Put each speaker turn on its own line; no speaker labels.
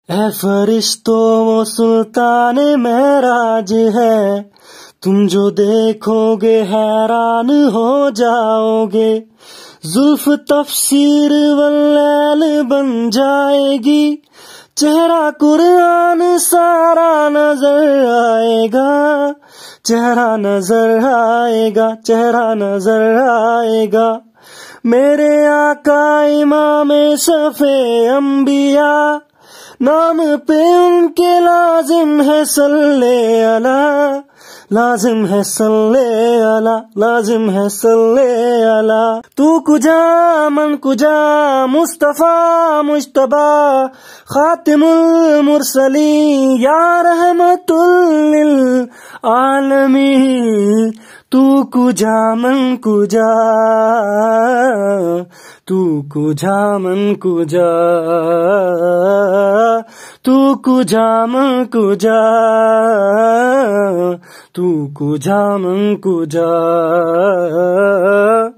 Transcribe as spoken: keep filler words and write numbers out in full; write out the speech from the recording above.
اے فرشتوں وہ سلطان معراج ہے، تم جو دیکھو گے حیران ہو جاؤ گے، زلف تفسیر واللیل بن جائے گی، چہرہ قرآن سارا نظر آئے گا، چہرہ نظر آئے گا، چہرہ نظر آئے گا، میرے آقا امام صفِ انبیاء، نام پہ ان کے لازم ہے صلی اللہ، لازم ہے صلی اللہ، لازم ہے صلی اللہ۔ تو کجا من کجا مصطفیٰ مجتبی خاتم المرسلین یا رحمت للعالمین، تو کجا من کجا، تو کجا من کجا، تو کجا من کجا، تو کجا من کجا۔